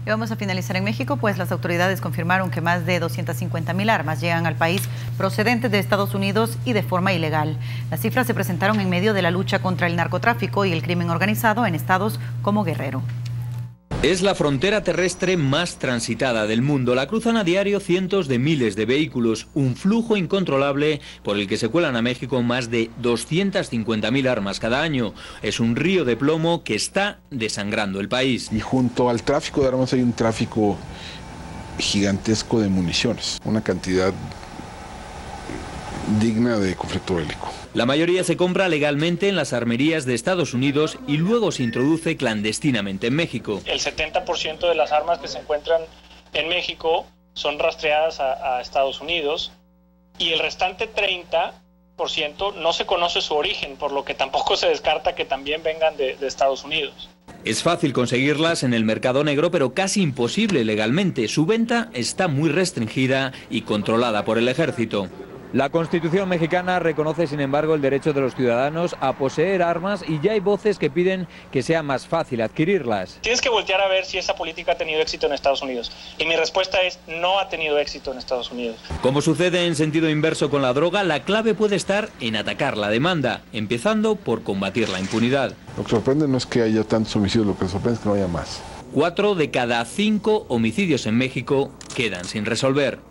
Y vamos a finalizar en México, pues las autoridades confirmaron que más de 250.000 armas llegan al país procedentes de Estados Unidos y de forma ilegal. Las cifras se presentaron en medio de la lucha contra el narcotráfico y el crimen organizado en estados como Guerrero. Es la frontera terrestre más transitada del mundo. La cruzan a diario cientos de miles de vehículos, un flujo incontrolable por el que se cuelan a México más de 250.000 armas cada año. Es un río de plomo que está desangrando el país. Y junto al tráfico de armas hay un tráfico gigantesco de municiones, una cantidad digna de conflicto bélico. La mayoría se compra legalmente en las armerías de Estados Unidos y luego se introduce clandestinamente en México. El 70% de las armas que se encuentran en México son rastreadas a Estados Unidos y el restante 30% no se conoce su origen, por lo que tampoco se descarta que también vengan de Estados Unidos. Es fácil conseguirlas en el mercado negro, pero casi imposible legalmente. Su venta está muy restringida y controlada por el ejército. La Constitución mexicana reconoce, sin embargo, el derecho de los ciudadanos a poseer armas y ya hay voces que piden que sea más fácil adquirirlas. Tienes que voltear a ver si esa política ha tenido éxito en Estados Unidos. Y mi respuesta es no ha tenido éxito en Estados Unidos. Como sucede en sentido inverso con la droga, la clave puede estar en atacar la demanda, empezando por combatir la impunidad. Lo que sorprende no es que haya tantos homicidios, lo que sorprende es que no haya más. 4 de cada 5 homicidios en México quedan sin resolver.